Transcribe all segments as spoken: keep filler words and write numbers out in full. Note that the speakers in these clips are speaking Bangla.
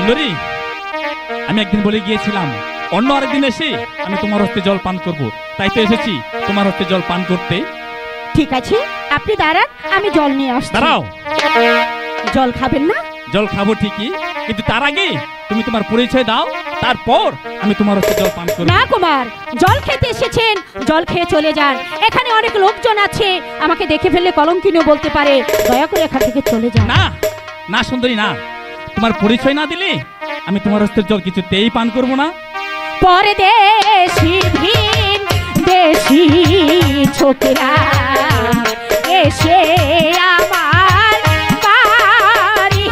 সুন্দরী, আমি একদিন বলে গিয়েছিলাম অন্য আরেকদিন এসে আমি তোমার হস্তে জল পান করব, তাই তো এসেছি তোমার হস্তে জল পান করতে। ঠিক আছে, আপনি দাঁড়ান, আমি জল নিয়ে আসছি। দাঁড়াও। জল খাবেন না? জল খাবো ঠিকই, কিন্তু তার আগে তুমি তোমার পরিচয় দাও, তারপর আমি তোমার হস্তে জল পান করব। না কুমার, জল খেতে এসেছেন, জল খেয়ে চলে যান। এখানে অনেক লোকজন আছে, আমাকে দেখে ফেললে কলঙ্কিনীও বলতে পারে। দয়া করে এখান থেকে চলে যান। না না সুন্দরী, না, তোমার পরিচয় না দিলে আমি তোমার হস্তের জল কিছুতেই পান করব না। পরদেশী ভিন দেশি ছোকরা এসে আমার বাড়ি,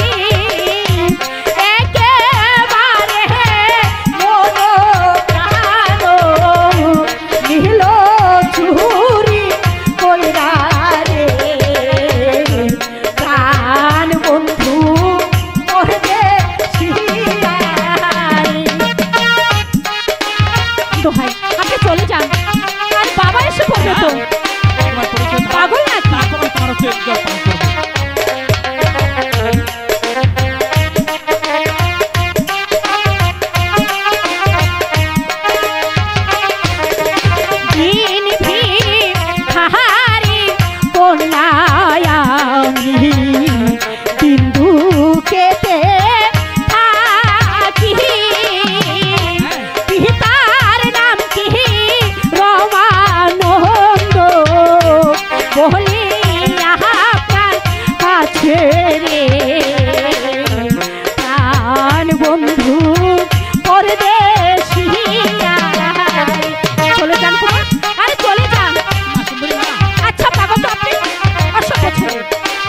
একেবারে মন প্রাণ নিল চুরি কইরা রে। প্রাণ বন্ধু পরদেশী দোহাই, আপনি চলে যান, আর বাবা এসে পড়বে তো। তোমার পরিচয় পাগল না না করে তোমার হস্তে জল পান করব। দিন ভিখারি কন্যায় আমি দিন দুঃখেতে থাকি। পিতার নাম কি রমানন্দ বলি আপনার কাছে রে। প্রাণ বন্ধু পরদেশী চলে যান কুমার, আরে চলে যান। আচ্ছা পাগল তো আপনি, অসভ্য ছেলে।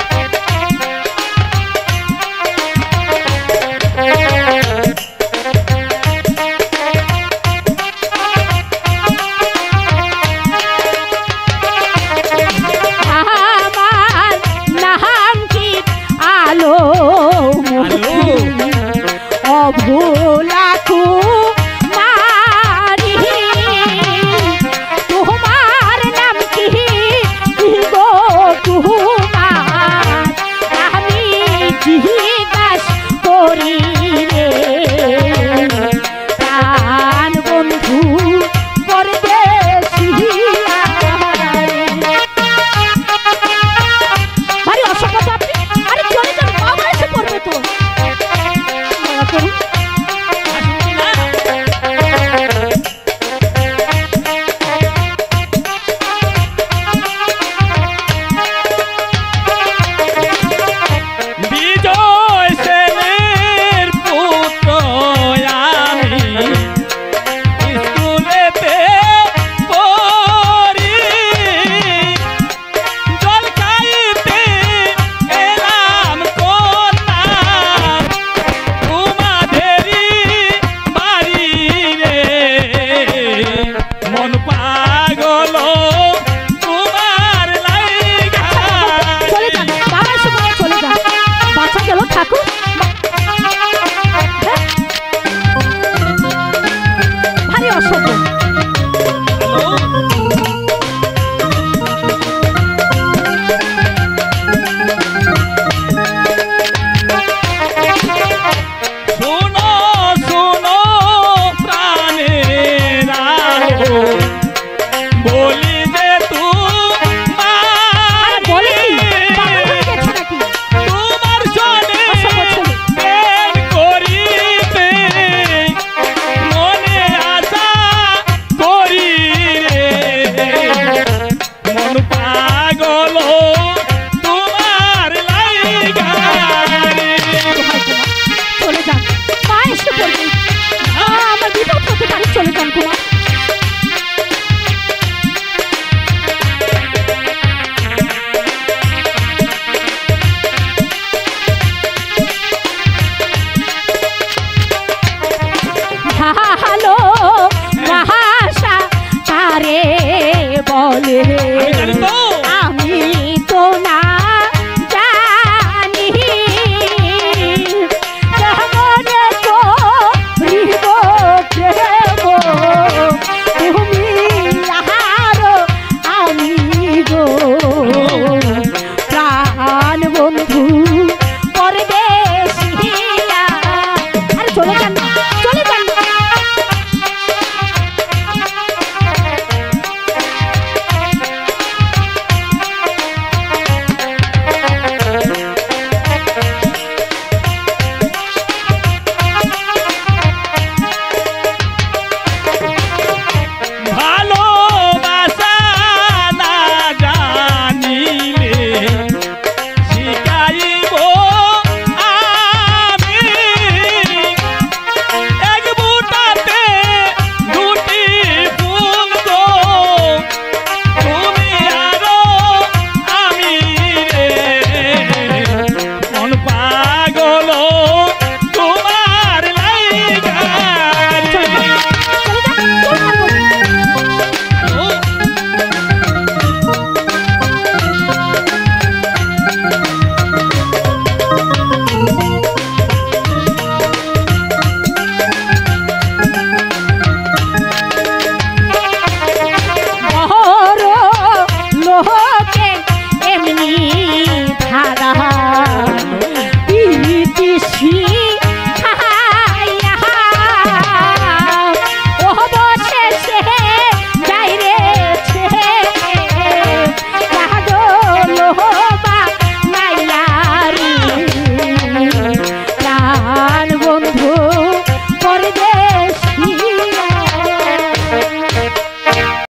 আমার নাম কি আলো অভোলা কুমারী। তোমার নাম কি গো কুমার, আমি জিজ্ঞাস করি রে। প্রাণ বন্ধু পরদেশী ভারী অসভ্য আপনি, আরে চলে যান, বাবা এসে পড়বে তো। দয়া করুন। বিজয় সেনের পুত্র আমি স্কুলেতে পড়ি, জল খাইতে এলাম কন্যা তোমাদের চলে যান না।